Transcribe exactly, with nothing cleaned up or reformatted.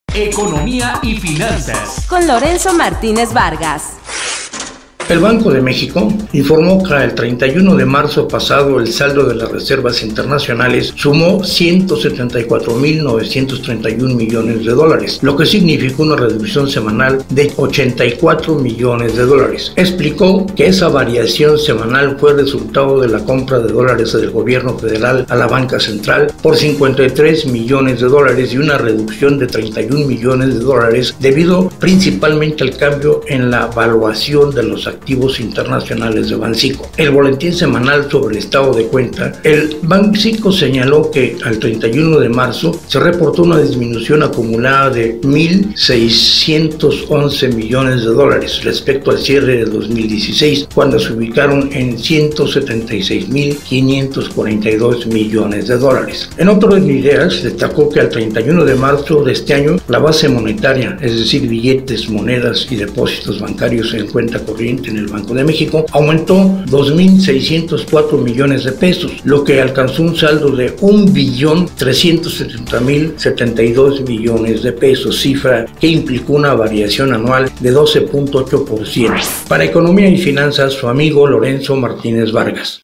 Economía y finanzas. Con Lorenzo Martínez Vargas. El Banco de México informó que el treinta y uno de marzo pasado el saldo de las reservas internacionales sumó ciento setenta y cuatro mil novecientos treinta y un millones de dólares, lo que significó una reducción semanal de ochenta y cuatro millones de dólares. Explicó que esa variación semanal fue resultado de la compra de dólares del gobierno federal a la banca central por cincuenta y tres millones de dólares y una reducción de treinta y un millones de dólares debido principalmente al cambio en la valuación de los activos activos internacionales de Banxico. El boletín semanal sobre el estado de cuenta, el Banxico señaló que al treinta y uno de marzo se reportó una disminución acumulada de mil seiscientos once millones de dólares respecto al cierre de dos mil dieciséis, cuando se ubicaron en ciento setenta y seis mil quinientos cuarenta y dos millones de dólares. En otras ideas, destacó que al treinta y uno de marzo de este año, la base monetaria, es decir, billetes, monedas y depósitos bancarios en cuenta corriente en el Banco de México, aumentó dos mil seiscientos cuatro millones de pesos, lo que alcanzó un saldo de un billón trescientos setenta mil setenta y dos millones de pesos, cifra que implicó una variación anual de doce punto ocho por ciento. Para Economía y Finanzas, su amigo Lorenzo Martínez Vargas.